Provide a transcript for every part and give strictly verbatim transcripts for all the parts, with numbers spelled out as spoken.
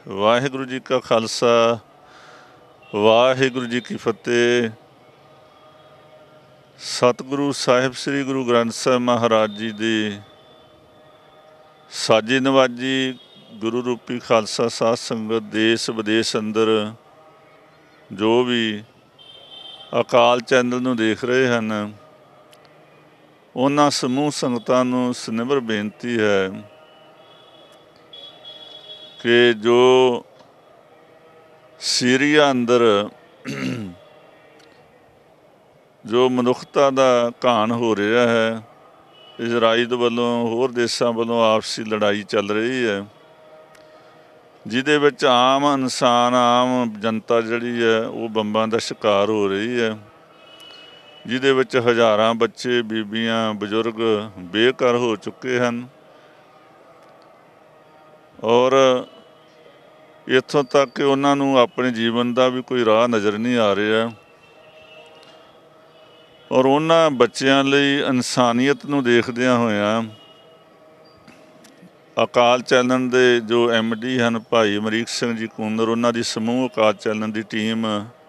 ਵਾਹਿਗੁਰੂ ਜੀ ਕਾ ਖਾਲਸਾ ਵਾਹਿਗੁਰੂ ਜੀ ਕੀ ਫਤਿਹ। ਸਤਿਗੁਰੂ ਸਾਹਿਬ ਸ੍ਰੀ ਗੁਰੂ ਗ੍ਰੰਥ ਸਾਹਿਬ ਮਹਾਰਾਜ ਜੀ ਦੀ ਸਾਜੀ ਨਵਾਜੀ ਗੁਰੂ ਰੂਪੀ ਖਾਲਸਾ ਸਾਧ ਸੰਗਤ ਦੇਸ਼ ਵਿਦੇਸ਼ ਅੰਦਰ ਜੋ ਵੀ ਅਕਾਲ ਚੈਨਲ ਨੂੰ ਦੇਖ ਰਹੇ ਹਨ, ਉਹਨਾਂ ਸਮੂਹ ਸੰਗਤਾਂ ਨੂੰ ਸਨਿਮਰ ਬੇਨਤੀ ਹੈ ਕਿ ਜੋ ਸੀਰੀਆ ਅੰਦਰ ਜੋ ਮਨੁੱਖਤਾ ਦਾ ਘਾਣ ਹੋ ਰਿਹਾ ਹੈ, ਇਜ਼ਰਾਈਲ ਵੱਲੋਂ ਹੋਰ ਦੇਸ਼ਾਂ ਵੱਲੋਂ ਆਪਸੀ ਲੜਾਈ ਚੱਲ ਰਹੀ ਹੈ, ਜਿਹਦੇ ਵਿੱਚ ਆਮ ਇਨਸਾਨ ਆਮ ਜਨਤਾ ਜਿਹੜੀ ਹੈ ਉਹ ਬੰਬਾਂ ਦਾ ਸ਼ਿਕਾਰ ਹੋ ਰਹੀ ਹੈ, ਜਿਹਦੇ ਵਿੱਚ ਹਜ਼ਾਰਾਂ ਬੱਚੇ ਬੀਬੀਆਂ ਬਜ਼ੁਰਗ ਬੇਘਰ ਹੋ ਚੁੱਕੇ ਹਨ। ਔਰ ਇੱਥੋਂ ਤੱਕ ਕਿ ਉਹਨਾਂ ਨੂੰ ਆਪਣੇ ਜੀਵਨ ਦਾ ਵੀ ਕੋਈ ਰਾਹ ਨਜ਼ਰ ਨਹੀਂ ਆ ਰਿਹਾ। ਔਰ ਉਹਨਾਂ ਬੱਚਿਆਂ ਲਈ ਇਨਸਾਨੀਅਤ ਨੂੰ ਦੇਖਦਿਆਂ ਹੋਇਆਂ ਅਕਾਲ ਚੈਨਲ ਦੇ ਜੋ ਐਮ ਡੀ ਹਨ ਭਾਈ ਅਮਰੀਕ ਸਿੰਘ ਜੀ ਕੂਨਰ, ਉਹਨਾਂ ਦੀ ਸਮੂਹ ਅਕਾਲ ਚੈਨਲ ਦੀ ਟੀਮ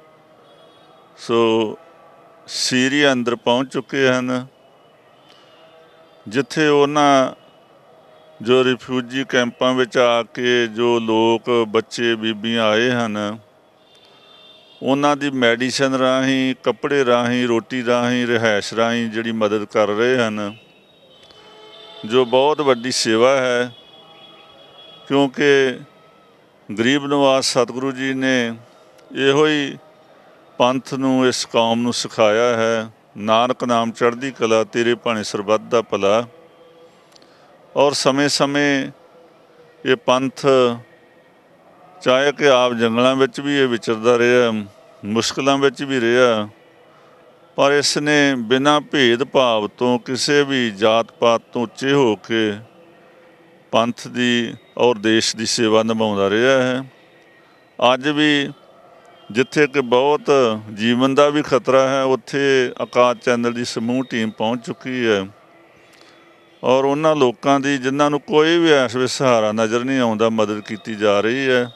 ਸੋ ਸੀਰੀਆ ਅੰਦਰ ਪਹੁੰਚ ਚੁੱਕੇ ਹਨ, ਜਿੱਥੇ ਉਹਨਾਂ ਜੋ ਰਿਫਿਊਜੀ ਕੈਂਪਾਂ ਵਿੱਚ ਆ ਕੇ ਜੋ ਲੋਕ ਬੱਚੇ ਬੀਬੀਆਂ ਆਏ ਹਨ, ਉਹਨਾਂ ਦੀ ਮੈਡੀਸਨ ਰਾਹੀਂ, ਕੱਪੜੇ ਰਾਹੀਂ, ਰੋਟੀ ਰਾਹੀਂ, ਰਿਹਾਇਸ਼ ਰਾਹੀਂ ਜਿਹੜੀ ਮਦਦ ਕਰ ਰਹੇ ਹਨ, ਜੋ ਬਹੁਤ ਵੱਡੀ ਸੇਵਾ ਹੈ। ਕਿਉਂਕਿ ਗਰੀਬ ਨਵਾਜ਼ ਸਤਿਗੁਰੂ ਜੀ ਨੇ ਇਹੋ ਹੀ ਪੰਥ ਨੂੰ, ਇਸ ਕੌਮ ਨੂੰ ਸਿਖਾਇਆ ਹੈ, ਨਾਨਕ ਨਾਮ ਚੜ੍ਹਦੀ ਕਲਾ, ਤੇਰੇ ਭਾਣੇ ਸਰਬੱਤ ਦਾ ਭਲਾ। ਔਰ ਸਮੇਂ ਸਮੇਂ ਇਹ ਪੰਥ ਚਾਹੇ ਕਿ ਆਪ ਜੰਗਲਾਂ ਵਿੱਚ ਵੀ ਇਹ ਵਿਚਰਦਾ ਰਿਹਾ, ਮੁਸ਼ਕਿਲਾਂ ਵਿੱਚ ਵੀ ਰਿਹਾ, ਪਰ ਇਸ ਨੇ ਬਿਨਾਂ ਭੇਦ ਭਾਵ ਤੋਂ ਕਿਸੇ ਵੀ ਜਾਤ ਪਾਤ ਤੋਂ ਉੱਚੇ ਹੋ ਕੇ ਪੰਥ ਦੀ ਔਰ ਦੇਸ਼ ਦੀ ਸੇਵਾ ਨਿਭਾਉਂਦਾ ਰਿਹਾ ਹੈ। ਅੱਜ ਵੀ ਜਿੱਥੇ ਕਿ ਬਹੁਤ ਜੀਵਨ ਦਾ ਵੀ ਖਤਰਾ ਹੈ, ਉੱਥੇ ਅਕਾਲ ਚੈਨਲ ਦੀ ਸਮੂਹ ਟੀਮ ਪਹੁੰਚ ਚੁੱਕੀ ਹੈ। ਔਰ ਉਹਨਾਂ ਲੋਕਾਂ ਦੀ ਜਿਨ੍ਹਾਂ ਨੂੰ ਕੋਈ ਵੀ ਇਸ ਵੇਲੇ ਸਹਾਰਾ ਨਜ਼ਰ ਨਹੀਂ ਆਉਂਦਾ, ਮਦਦ ਕੀਤੀ ਜਾ ਰਹੀ ਹੈ।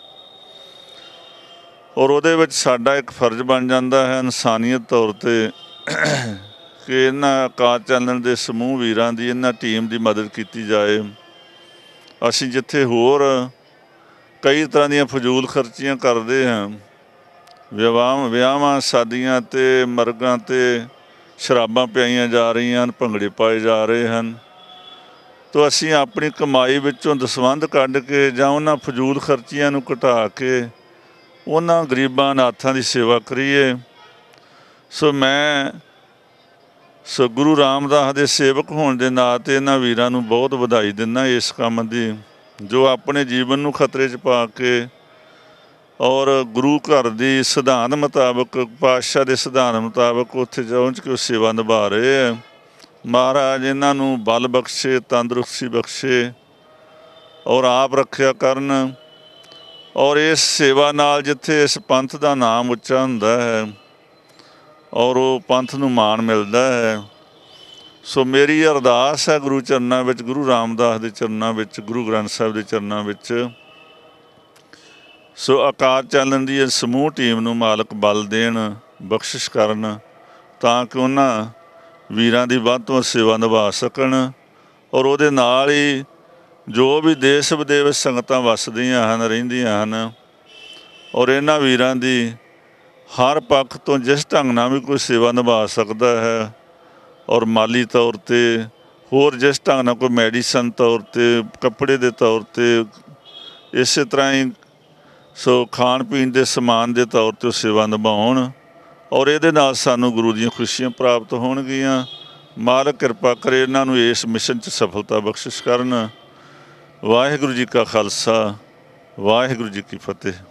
ਔਰ ਉਹਦੇ ਵਿੱਚ ਸਾਡਾ ਇੱਕ ਫਰਜ਼ ਬਣ ਜਾਂਦਾ ਹੈ ਇਨਸਾਨੀਅਤ ਤੌਰ 'ਤੇ ਕਿ ਇਹਨਾਂ ਅਕਾਲ ਚੈਨਲ ਦੇ ਸਮੂਹ ਵੀਰਾਂ ਦੀ, ਇਹਨਾਂ ਟੀਮ ਦੀ ਮਦਦ ਕੀਤੀ ਜਾਏ। ਅਸੀਂ ਜਿੱਥੇ ਹੋਰ ਕਈ ਤਰ੍ਹਾਂ ਦੀਆਂ ਫਜ਼ੂਲ ਖਰਚੀਆਂ ਕਰਦੇ ਹਾਂ, ਵਿਆਹਾਂ ਵਿਆਹਾਂ ਸ਼ਾਦੀਆਂ 'ਤੇ ਮਰਗਾਂ 'ਤੇ ਸ਼ਰਾਬਾਂ ਪਿਆਈਆਂ ਜਾ ਰਹੀਆਂ ਹਨ, ਭੰਗੜੇ ਪਾਏ ਜਾ ਰਹੇ ਹਨ, ਤਾਂ ਅਸੀਂ ਆਪਣੀ ਕਮਾਈ ਵਿੱਚੋਂ ਦਸਵੰਧ ਕੱਢ ਕੇ ਜਾਂ ਉਹਨਾਂ ਫਜ਼ੂਲ ਖਰਚੀਆਂ ਨੂੰ ਘਟਾ ਕੇ ਉਹਨਾਂ ਗਰੀਬਾਂ ਅਨਾਥਾਂ ਦੀ ਸੇਵਾ ਕਰੀਏ। ਸੋ ਮੈਂ ਸੋ ਗੁਰੂ ਰਾਮਦਾਸ ਦੇ ਸੇਵਕ ਹੋਣ ਦੇ ਨਾਂ 'ਤੇ ਇਹਨਾਂ ਵੀਰਾਂ ਨੂੰ ਬਹੁਤ ਵਧਾਈ ਦਿੰਦਾ ਇਸ ਕੰਮ ਦੀ, ਜੋ ਆਪਣੇ ਜੀਵਨ ਨੂੰ ਖਤਰੇ 'ਚ ਪਾ ਕੇ ਔਰ ਗੁਰੂ ਘਰ ਦੀ ਸਿਧਾਂਤ ਮੁਤਾਬਕ, ਪਾਤਸ਼ਾਹ ਦੇ ਸਿਧਾਂਤ ਮੁਤਾਬਕ ਉੱਥੇ ਪਹੁੰਚ ਕੇ ਉਹ ਸੇਵਾ ਨਿਭਾ ਰਹੇ ਹੈ। ਮਹਾਰਾਜ ਇਹਨਾਂ ਨੂੰ ਬਲ ਬਖਸ਼ੇ, ਤੰਦਰੁਸਤੀ ਬਖਸ਼ੇ ਔਰ ਆਪ ਰੱਖਿਆ ਕਰਨ। ਔਰ ਇਸ ਸੇਵਾ ਨਾਲ ਜਿੱਥੇ ਇਸ ਪੰਥ ਦਾ ਨਾਮ ਉੱਚਾ ਹੁੰਦਾ ਹੈ ਔਰ ਉਹ ਪੰਥ ਨੂੰ ਮਾਣ ਮਿਲਦਾ ਹੈ। ਸੋ ਮੇਰੀ ਅਰਦਾਸ ਹੈ ਗੁਰੂ ਚਰਨਾਂ ਵਿੱਚ, ਗੁਰੂ ਰਾਮਦਾਸ ਦੇ ਚਰਨਾਂ ਵਿੱਚ, ਗੁਰੂ ਗ੍ਰੰਥ ਸਾਹਿਬ ਦੇ ਚਰਨਾਂ ਵਿੱਚ। ਸੋ ਅਕਾਲ ਚੈਨਲ ਦੀ ਸਮੂਹ ਟੀਮ ਨੂੰ ਮਾਲਕ ਬਲ ਦੇਣ, ਬਖਸ਼ਿਸ਼ ਕਰਨ, ਤਾਂ ਕਿ ਉਹਨਾਂ ਵੀਰਾਂ ਦੀ ਵੱਧ ਤੋਂ ਵੱਧ ਸੇਵਾ ਨਿਭਾ ਸਕਣ। ਔਰ ਉਹਦੇ ਨਾਲ ਹੀ ਜੋ ਵੀ ਦੇਸ਼ ਵਿਦੇਸ਼ ਵਿੱਚ ਸੰਗਤਾਂ ਵੱਸਦੀਆਂ ਹਨ, ਰਹਿੰਦੀਆਂ ਹਨ, ਔਰ ਇਹਨਾਂ ਵੀਰਾਂ ਦੀ ਹਰ ਪੱਖ ਤੋਂ ਜਿਸ ਢੰਗ ਨਾਲ ਵੀ ਕੋਈ ਸੇਵਾ ਨਿਭਾ ਸਕਦਾ ਹੈ, ਔਰ ਮਾਲੀ ਤੌਰ 'ਤੇ, ਹੋਰ ਜਿਸ ਢੰਗ ਨਾਲ ਕੋਈ ਮੈਡੀਸਨ ਤੌਰ 'ਤੇ, ਕੱਪੜੇ ਦੇ ਤੌਰ 'ਤੇ, ਇਸੇ ਤਰ੍ਹਾਂ ਹੀ ਸੋ ਖਾਣ ਪੀਣ ਦੇ ਸਮਾਨ ਦੇ ਤੌਰ 'ਤੇ ਉਹ ਸੇਵਾ ਨਿਭਾਉਣ। ਔਰ ਇਹਦੇ ਨਾਲ ਸਾਨੂੰ ਗੁਰੂ ਦੀਆਂ ਖੁਸ਼ੀਆਂ ਪ੍ਰਾਪਤ ਹੋਣਗੀਆਂ। ਮਾਲਕ ਕਿਰਪਾ ਕਰੇ ਇਹਨਾਂ ਨੂੰ ਇਸ ਮਿਸ਼ਨ 'ਚ ਸਫਲਤਾ ਬਖਸ਼ਿਸ਼ ਕਰਨ। ਵਾਹਿਗੁਰੂ ਜੀ ਕਾ ਖਾਲਸਾ ਵਾਹਿਗੁਰੂ ਜੀ ਕੀ ਫਤਿਹ।